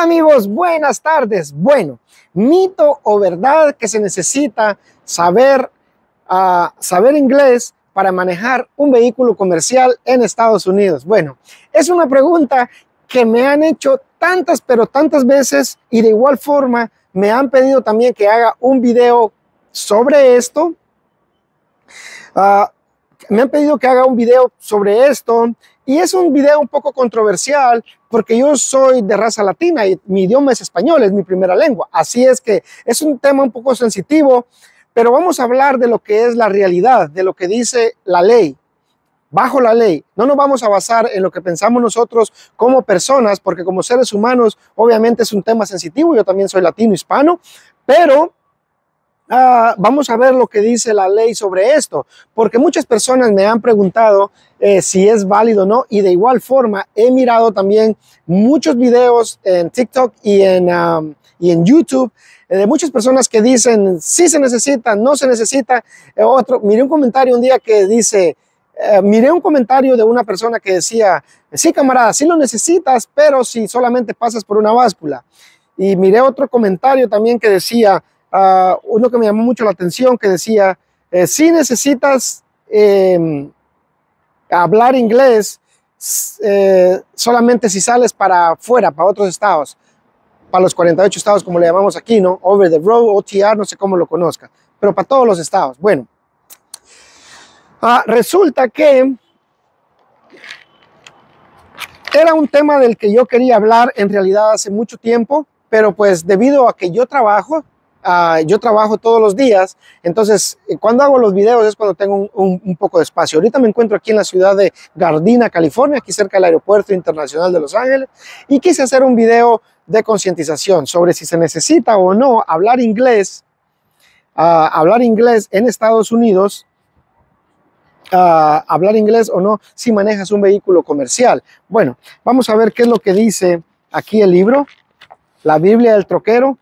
Hola amigos, buenas tardes. Bueno, mito o verdad que se necesita saber inglés para manejar un vehículo comercial en Estados Unidos. Bueno, es una pregunta que me han hecho tantas, pero tantas veces, y de igual forma me han pedido también que haga un video sobre esto. Me han pedido que haga un video sobre esto y es un video un poco controversial porque yo soy de raza latina y mi idioma es español, es mi primera lengua. Así es que es un tema un poco sensitivo, pero vamos a hablar de lo que es la realidad, de lo que dice la ley, bajo la ley. No nos vamos a basar en lo que pensamos nosotros como personas, porque como seres humanos obviamente es un tema sensitivo. Yo también soy latino, hispano, pero vamos a ver lo que dice la ley sobre esto, porque muchas personas me han preguntado si es válido o no, y de igual forma he mirado también muchos videos en TikTok y en YouTube de muchas personas que dicen si se necesita, no se necesita. Miré un comentario un día que dice, miré un comentario de una persona que decía, sí camarada, sí lo necesitas, pero si solamente pasas por una báscula. Y miré otro comentario también que decía, uno que me llamó mucho la atención, que decía, si necesitas hablar inglés solamente si sales para afuera, para otros estados, para los 48 estados como le llamamos aquí, ¿no? Over the road, OTR, no sé cómo lo conozca, pero para todos los estados. Bueno, resulta que era un tema del que yo quería hablar en realidad hace mucho tiempo, pero pues debido a que yo trabajo todos los días, entonces cuando hago los videos es cuando tengo un poco de espacio. Ahorita me encuentro aquí en la ciudad de Gardena, California, aquí cerca del Aeropuerto Internacional de Los Ángeles, y quise hacer un video de concientización sobre si se necesita o no hablar inglés en Estados Unidos, hablar inglés o no si manejas un vehículo comercial. Bueno, vamos a ver qué es lo que dice aquí el libro, la Biblia del troquero.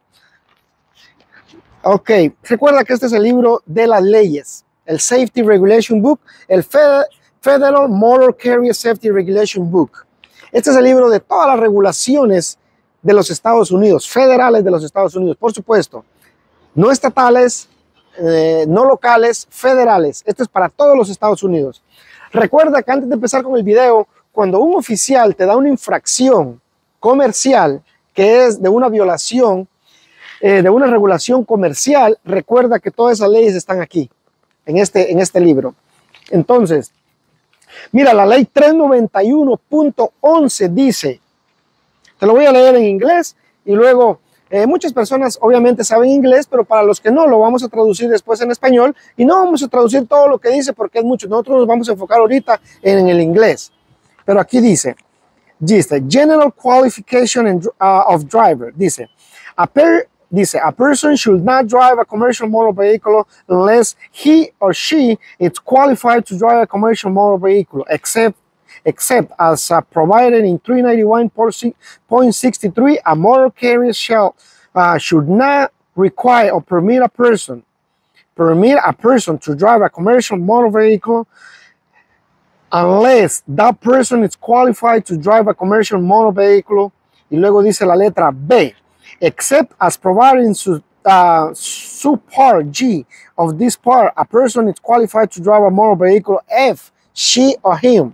Ok, recuerda que este es el libro de las leyes, el Safety Regulation Book, el Federal Motor Carrier Safety Regulation Book. Este es el libro de todas las regulaciones de los Estados Unidos, federales de los Estados Unidos, por supuesto, no estatales, no locales, federales. Esto es para todos los Estados Unidos. Recuerda que antes de empezar con el video, cuando un oficial te da una infracción comercial, que es de una violación, de una regulación comercial, recuerda que todas esas leyes están aquí, en este libro. Entonces, mira, la ley 391.11 dice, te lo voy a leer en inglés y luego muchas personas obviamente saben inglés, pero para los que no, lo vamos a traducir después en español y no vamos a traducir todo lo que dice porque es mucho. Nosotros nos vamos a enfocar ahorita en el inglés. Pero aquí dice General Qualification of Driver, dice, a person should not drive a commercial motor vehicle unless he or she is qualified to drive a commercial motor vehicle, except as provided in 391.63, a motor carrier should not require or permit a person to drive a commercial motor vehicle unless that person is qualified to drive a commercial motor vehicle. Y luego dice la letra B, except as provided in subpart G of this part, a person is qualified to drive a motor vehicle if she or him.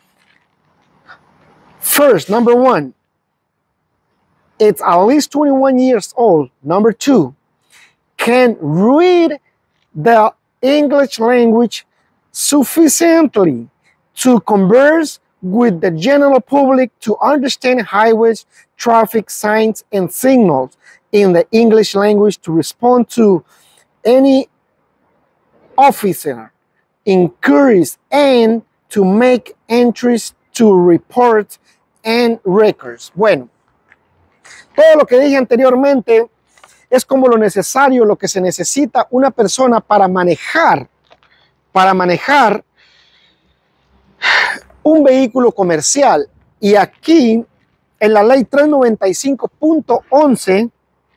First, number one, it's at least 21 years old. Number two, can read the English language sufficiently to converse with the general public, to understand highways, traffic signs, and signals in the English language, to respond to any officer inquiries, and to make entries to reports and records. Bueno, todo lo que dije anteriormente es como lo necesario, lo que se necesita una persona para manejar un vehículo comercial. Y aquí en la ley 395.11,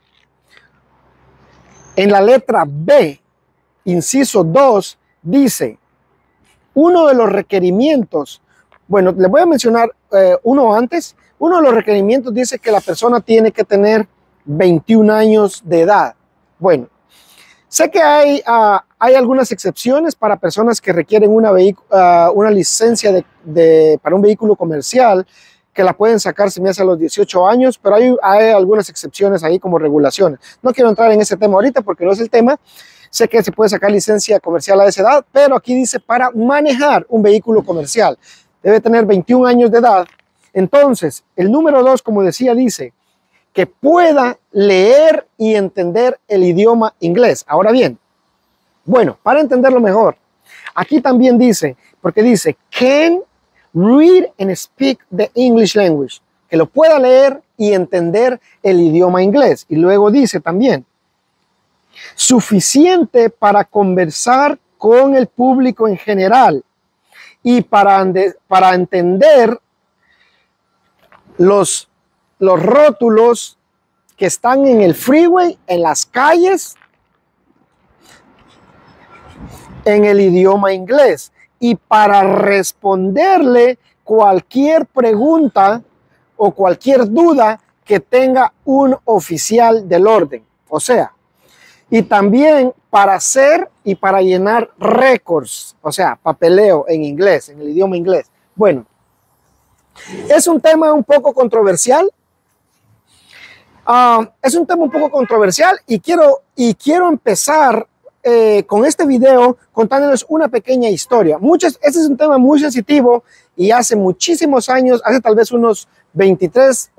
en la letra B, inciso 2, dice, uno de los requerimientos, bueno, les voy a mencionar uno antes, Uno de los requerimientos dice que la persona tiene que tener 21 años de edad. Bueno, sé que hay algunas excepciones para personas que requieren una licencia para un vehículo comercial, que la pueden sacar si me hace a los 18 años, pero hay algunas excepciones ahí como regulaciones. No quiero entrar en ese tema ahorita porque no es el tema. Sé que se puede sacar licencia comercial a esa edad, pero aquí dice para manejar un vehículo comercial. Debe tener 21 años de edad. Entonces, el número 2, como decía, dice que pueda leer y entender el idioma inglés. Ahora bien, bueno, para entenderlo mejor, aquí también dice, porque dice, can read and speak the English language, que lo pueda leer y entender el idioma inglés. Y luego dice también, suficiente para conversar con el público en general y para entender los rótulos que están en el freeway, en las calles, en el idioma inglés, y para responderle cualquier pregunta o cualquier duda que tenga un oficial del orden. O sea, y también para hacer y para llenar récords, o sea, papeleo en inglés, en el idioma inglés. Bueno, es un tema un poco controversial. Y quiero empezar con este video contándoles una pequeña historia. Este es un tema muy sensitivo y hace muchísimos años, hace tal vez unos 24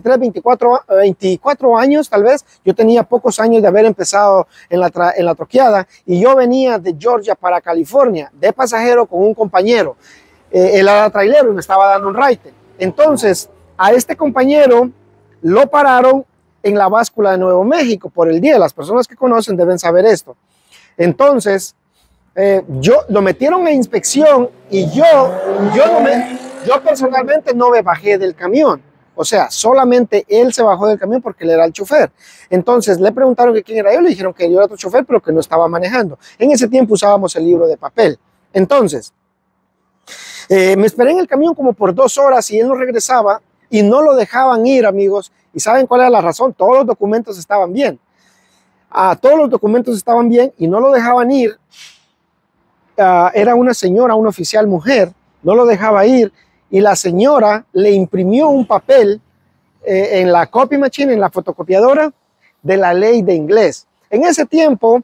años tal vez, yo tenía pocos años de haber empezado en la troqueada y yo venía de Georgia para California de pasajero con un compañero. Él era trailero y me estaba dando un ride. Entonces, a este compañero lo pararon en la báscula de Nuevo México por el día. Las personas que conocen deben saber esto. Entonces, lo metieron a inspección y yo personalmente no me bajé del camión. O sea, solamente él se bajó del camión porque él era el chofer. Entonces, le preguntaron que quién era yo, le dijeron que yo era otro chofer, pero que no estaba manejando. En ese tiempo usábamos el libro de papel. Entonces, me esperé en el camión como por 2 horas y él no regresaba y no lo dejaban ir, amigos. ¿Y saben cuál era la razón? Todos los documentos estaban bien. Todos los documentos estaban bien y no lo dejaban ir. Era una señora, una oficial mujer, no lo dejaba ir y la señora le imprimió un papel en la copy machine, en la fotocopiadora de la ley de inglés. En ese tiempo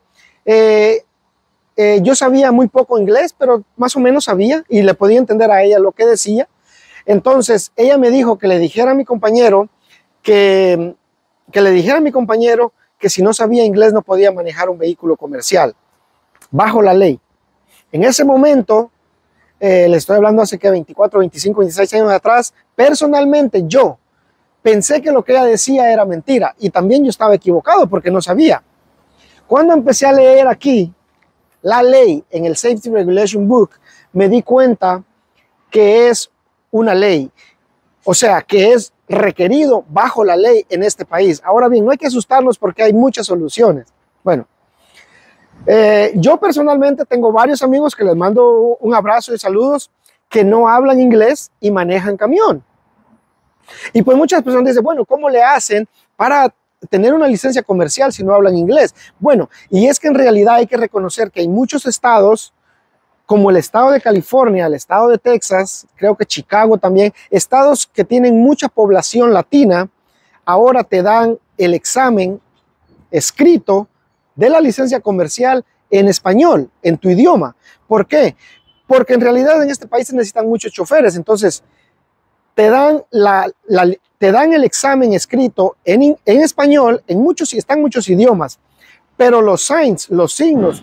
yo sabía muy poco inglés, pero más o menos sabía y le podía entender a ella lo que decía. Entonces ella me dijo que le dijera a mi compañero que si no sabía inglés no podía manejar un vehículo comercial bajo la ley. En ese momento, le estoy hablando hace que 24, 25, 26 años atrás, personalmente yo pensé que lo que ella decía era mentira y también yo estaba equivocado porque no sabía. Cuando empecé a leer aquí la ley en el Safety Regulation Book, me di cuenta que es una ley, o sea, que es requerido bajo la ley en este país. Ahora bien, no hay que asustarnos porque hay muchas soluciones. Bueno, yo personalmente tengo varios amigos que les mando un abrazo y saludos que no hablan inglés y manejan camión. Y pues muchas personas dicen, bueno, ¿cómo le hacen para tener una licencia comercial si no hablan inglés? Bueno, y es que en realidad hay que reconocer que hay muchos estados, como el estado de California, el estado de Texas, creo que Chicago también, estados que tienen mucha población latina, ahora te dan el examen escrito de la licencia comercial en español, en tu idioma. ¿Por qué? Porque en realidad en este país se necesitan muchos choferes, entonces te dan el examen escrito en español, están muchos idiomas, pero los signs, los signos,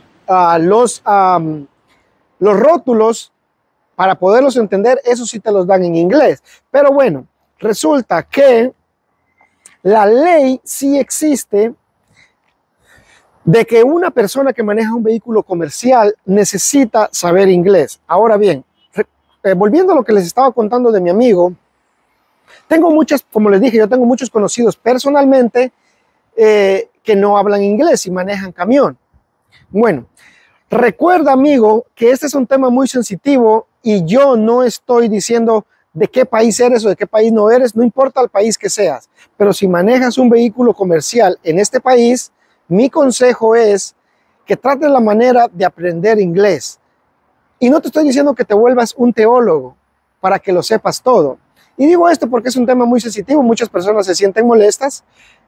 los rótulos, para poderlos entender, eso sí te los dan en inglés. Pero bueno, resulta que la ley sí existe de que una persona que maneja un vehículo comercial necesita saber inglés. Ahora bien, volviendo a lo que les estaba contando de mi amigo, como les dije, yo tengo muchos conocidos personalmente que no hablan inglés y manejan camión. Bueno, recuerda, amigo, que este es un tema muy sensitivo y yo no estoy diciendo de qué país eres o de qué país no eres, no importa el país que seas, pero si manejas un vehículo comercial en este país, mi consejo es que trates la manera de aprender inglés. Y no te estoy diciendo que te vuelvas un teólogo para que lo sepas todo. Y digo esto porque es un tema muy sensitivo, muchas personas se sienten molestas.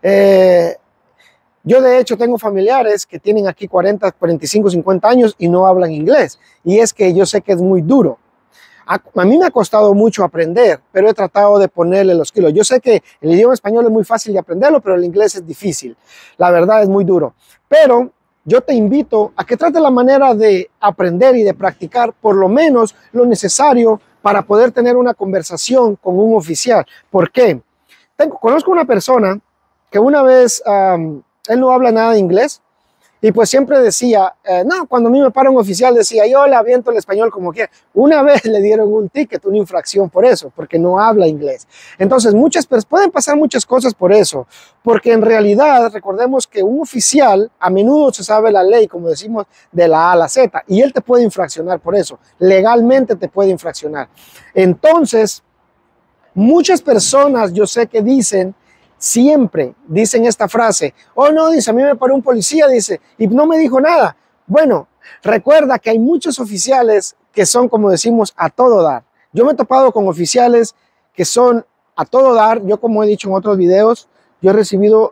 Yo de hecho tengo familiares que tienen aquí 40, 45, 50 años y no hablan inglés. Y es que yo sé que es muy duro. A mí me ha costado mucho aprender, pero he tratado de ponerle los kilos. Yo sé que el idioma español es muy fácil de aprenderlo, pero el inglés es difícil. La verdad es muy duro. Pero yo te invito a que trates la manera de aprender y de practicar por lo menos lo necesario para poder tener una conversación con un oficial. ¿Por qué? Conozco una persona que una vez, él no habla nada de inglés, y pues siempre decía, no, cuando a mí me para un oficial decía, yo le aviento el español como quiera. Una vez le dieron un ticket, una infracción por eso, porque no habla inglés. Entonces, pueden pasar muchas cosas por eso, porque en realidad, recordemos que un oficial a menudo se sabe la ley, como decimos, de la A a la Z, y él te puede infraccionar por eso. Legalmente te puede infraccionar. Entonces, muchas personas yo sé que siempre dicen esta frase, oh no, dice, a mí me paró un policía, dice, y no me dijo nada. Bueno, recuerda que hay muchos oficiales que son, como decimos, a todo dar. Yo me he topado con oficiales que son a todo dar. Yo, como he dicho en otros videos, yo he recibido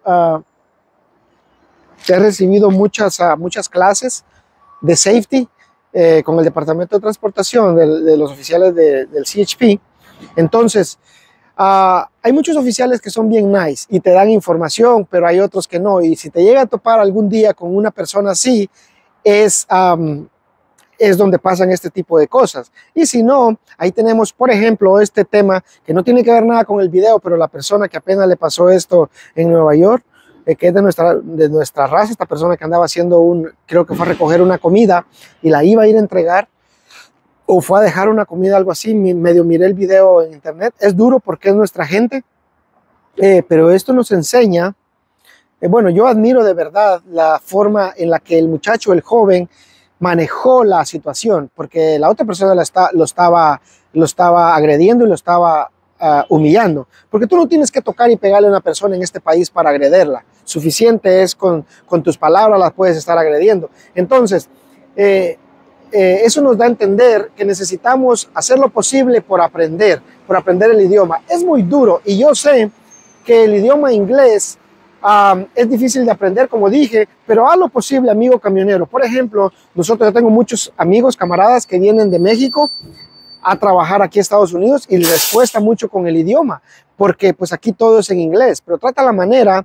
muchas clases de safety con el Departamento de Transportación de los oficiales del CHP. Entonces, hay muchos oficiales que son bien nice y te dan información, pero hay otros que no. Y si te llega a topar algún día con una persona así, es donde pasan este tipo de cosas. Y si no, ahí tenemos, por ejemplo, este tema que no tiene que ver nada con el video, pero la persona que apenas le pasó esto en Nueva York, que es de nuestra raza, esta persona que andaba haciendo creo que fue a recoger una comida y la iba a ir a entregar, o fue a dejar una comida, algo así, medio miré el video en internet. Es duro porque es nuestra gente, pero esto nos enseña, bueno, yo admiro de verdad la forma en la que el muchacho, el joven, manejó la situación, porque la otra persona lo estaba agrediendo y lo estaba humillando, porque tú no tienes que tocar y pegarle a una persona en este país para agrederla. Suficiente es con tus palabras, las puedes estar agrediendo. Entonces, eso nos da a entender que necesitamos hacer lo posible por aprender el idioma. Es muy duro y yo sé que el idioma inglés es difícil de aprender, como dije, pero haz lo posible, amigo camionero. Por ejemplo, yo tengo muchos amigos, camaradas que vienen de México a trabajar aquí a Estados Unidos y les cuesta mucho con el idioma, porque pues aquí todo es en inglés, pero trata la manera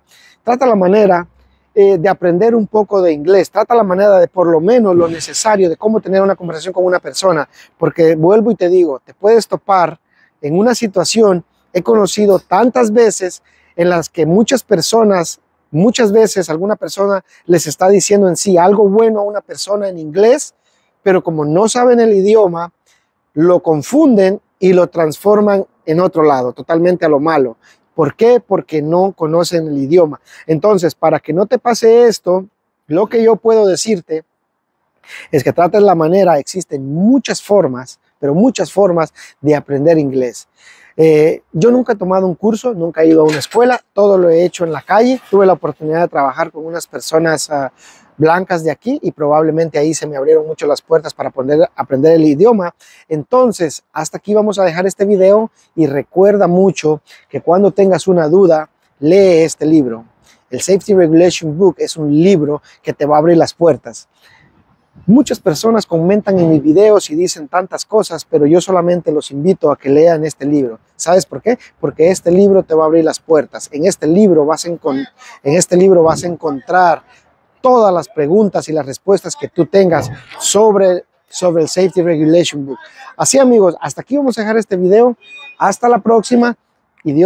de aprender un poco de inglés, trata la manera de por lo menos lo necesario de cómo tener una conversación con una persona, porque vuelvo y te digo, te puedes topar en una situación. He conocido tantas veces en las que muchas veces alguna persona les está diciendo en sí algo bueno a una persona en inglés, pero como no saben el idioma, lo confunden y lo transforman en otro lado, totalmente a lo malo. ¿Por qué? Porque no conocen el idioma. Entonces, para que no te pase esto, lo que yo puedo decirte es que trates la manera. Existen muchas formas, pero muchas formas de aprender inglés. Yo nunca he tomado un curso, nunca he ido a una escuela, todo lo he hecho en la calle. Tuve la oportunidad de trabajar con unas personas blancas de aquí y probablemente ahí se me abrieron mucho las puertas para aprender el idioma. Entonces, hasta aquí vamos a dejar este video y recuerda mucho que cuando tengas una duda, lee este libro. El Safety Regulation Book es un libro que te va a abrir las puertas. Muchas personas comentan en mis videos y dicen tantas cosas, pero yo solamente los invito a que lean este libro. ¿Sabes por qué? Porque este libro te va a abrir las puertas. En este libro vas a encontrar todas las preguntas y las respuestas que tú tengas sobre el Safety Regulation Book. Así, amigos, hasta aquí vamos a dejar este video. Hasta la próxima.